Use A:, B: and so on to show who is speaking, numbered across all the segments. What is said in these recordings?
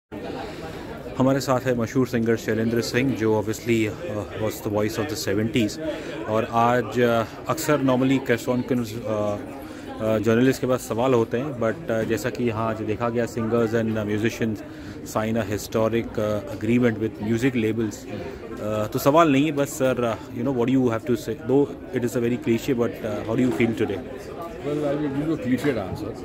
A: हमारे साथ है मशहूर सिंगर शैलेंद्र सिंह, जो obviously was the voice of the 70s। और आज अक्सर नॉर्मली कॉन्फ्रेंस जर्नलिस्ट के पास सवाल होते हैं, बट जैसा कि यहाँ आज देखा गया, singers and musicians sign a historic agreement with music labels. तो सवाल नहीं है, बस sir you know what you have to say, though it is a very cliche, but how do you feel today?
B: Well, I will give you a cliched answer.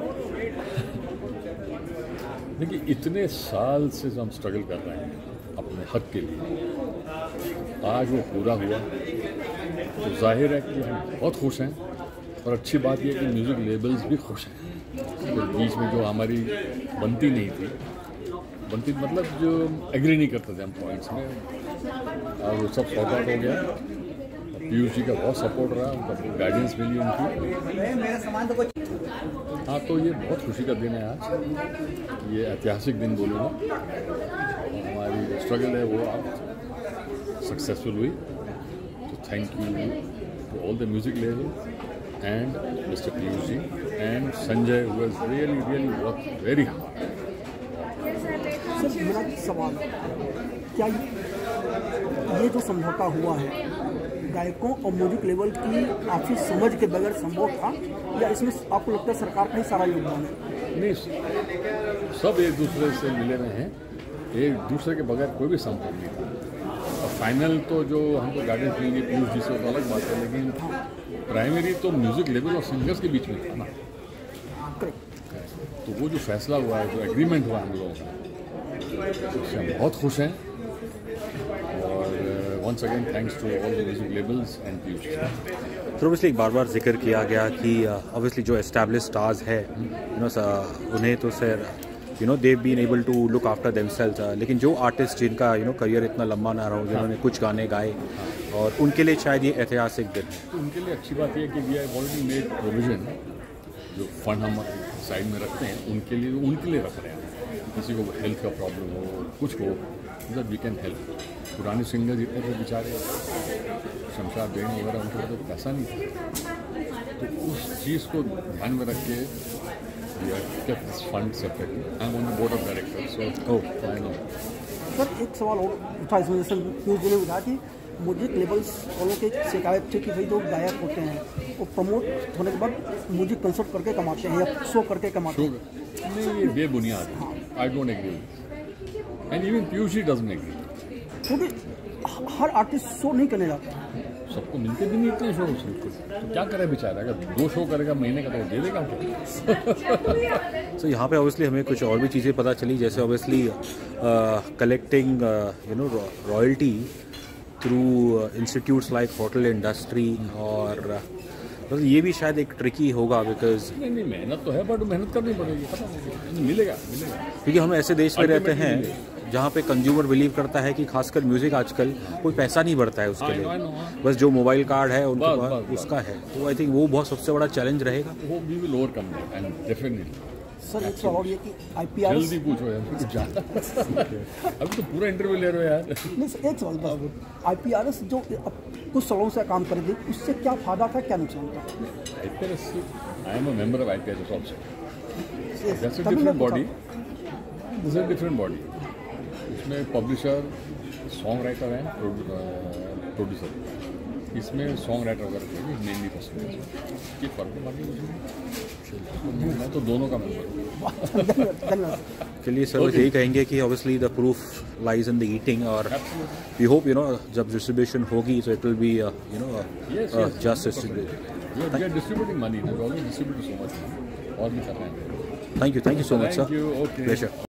B: देखिए, इतने साल से हम स्ट्रगल कर रहे हैं अपने हक के लिए, आज वो पूरा हुआ तो जाहिर है कि हम बहुत खुश हैं। और अच्छी बात यह है कि म्यूज़िक लेबल्स भी खुश हैं। तो बीच में जो हमारी बनती नहीं थी, बनती मतलब जो एग्री नहीं करते थे हम पॉइंट्स में, और वो सब सॉर्ट आउट हो गया। पीयूष जी का बहुत सपोर्ट रहा, उनका गाइडेंस मिली उनकी। हाँ, तो ये बहुत खुशी का दिन है आज, ये ऐतिहासिक दिन बोलूँगा। हमारी स्ट्रगल है वो आज सक्सेसफुल हुई। तो thank you to all the music labels and Mr. Piyush ji and Sanjay, who has really worked very hard.
C: Sir, मेरा सवाल है, क्या ये जो समझौता हुआ है गायकों और म्यूजिक लेवल की आपसी समझ के बगैर संभव था, या इसमें आपको लगता है सरकार का ही सारा योगदान है?
B: नहीं, सब एक दूसरे से मिले हुए हैं, एक दूसरे के बगैर कोई भी संभव नहीं था। और फाइनल तो जो हमको गाइडेंस मिलेंगे पीयूष जी से, तो अलग बात है, लेकिन प्राइमरी तो म्यूजिक लेवल और सिंगर्स के बीच में था ना। तो वो जो फैसला हुआ है, जो एग्रीमेंट हुआ हम लोगों का, उससे हम बहुत खुश हैं। और once again thanks to all the music labels and Piyush.
A: तो ऑब्वियसली बार जिक्र किया गया कि ऑब्वियसली जो एस्टैब्लिश स्टार्स है, यू नो, उन्हें तो sir you know they've been able to look after themselves, लेकिन जो आर्टिस्ट जिनका यू नो करियर इतना लंबा ना रहा हो, जिन्होंने कुछ गाने गाए, और उनके लिए शायद ये ऐतिहासिक दिन है।
B: तो उनके लिए अच्छी बात यह है कि we have already made provision, जो फंड हम साइड में रखते हैं उनके लिए रख रहे हैं। किसी को हेल्थ का प्रॉब्लम हो, कुछ हो, मतलब वी कैन हेल्प। पुराने सिंगर जितने थे बेचारे, शमशाद बेन वगैरह, उनके पास तो पैसा नहीं था। तो उस चीज़ को ध्यान में रख के fund separately. I am on the board of directors, so I know.
C: Sir, एक सवाल और उठा इसमें, जैसे पीयूष जी ने बताया कि म्यूजिक लेबल्स वालों की शिकायत थी कि भाई जो गायक होते हैं वो प्रमोट होने के बाद म्यूजिक कंसर्ट करके कमाते हैं या शो करके कमाते हैं।
B: नहीं, ये बेबुनियाद है। I don't agree, and even Piyush ji doesn't agree.
C: क्योंकि हर आर्टिस्ट शो नहीं करने जाता है,
B: सबको मिलते भी नहीं इतने शो। तो क्या करे बेचारा, अगर 2 शो करेगा महीने का तो दे देगा।
A: सो यहाँ पे ऑब्वियसली हमें कुछ और भी चीज़ें पता चली, जैसे obviously collecting you know royalty through institutes like hotel industry, और मतलब ये भी शायद एक ट्रिकी होगा, बिकॉज
B: नहीं, मेहनत तो है, बट मेहनत करनी पड़ेगी, मिलेगा।
A: क्योंकि हम ऐसे देश में रहते हैं जहाँ पे कंज्यूमर बिलीव करता है कि खासकर म्यूजिक आजकल कोई पैसा नहीं बढ़ता है उसके लिए, बस जो मोबाइल कार्ड है उनके पास उसका है। तो आई थिंक वो बहुत सबसे बड़ा चैलेंज रहेगा।
B: वो we will overcome that and definitely.
C: Sir, एक सवाल ये कि आईपीआर
B: जल्दी पूछो यार, कुछ ज़्यादा अभी तो पूरा इंटरव्यू ले रहे हो यार।
C: नहीं सर, एक सवाल बस, आईपीआरएस जो कुछ सालों से काम कर दी, उससे क्या फायदा था, क्या नुकसान था?
B: IPRS, I am a member of IPRS also. That's a different body, this is a different body. इसमें पब्लिशर, सॉन्ग राइटर हैं, प्रोड्यूसर। इसमें सॉन्ग राइटर वगैरह मेनली पसंद ये फर्क है, बाकी मैं तो दोनों का मेंबर हूँ।
A: चलिए सर, बस यही कहेंगे कि obviously the proof lies in the eating, और वी होप यू नो जब डिस्ट्रीब्यूशन होगी तो it will be you know just
B: distributing money, distribute so much, और भी कर रहे हैं।
A: Thank you so much sir.
B: Okay.